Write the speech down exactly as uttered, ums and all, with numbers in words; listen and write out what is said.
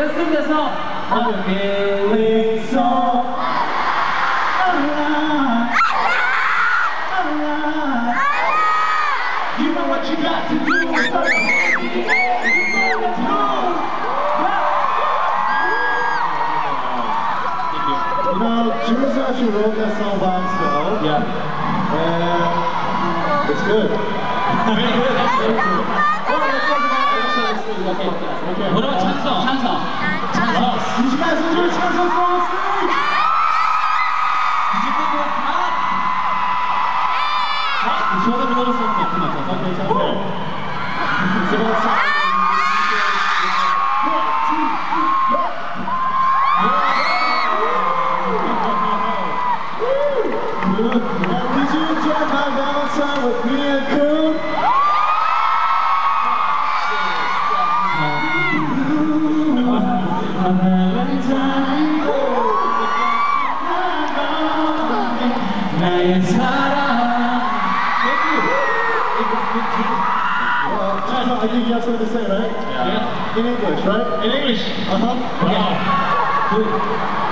Let's sing the song. I'm feeling so alive. Alive. You know what you got to do. You know, Juice actually wrote that song by himself. Yeah. And it's good. Okay. What about 찬성? 찬성. 찬성. Did you guys enjoy Chansung's song on stage? Did you think it was hot? Hot? 저도 불러줬으면 좋겠구나. Okay, okay. So that's how. One, two, three, go. And did you enjoy my Valentine with me and Coon? 나의 사랑. Well, Chansung, I think you have something to say, right? Yeah. In English, right? In English. Uh-huh. Wow. Good.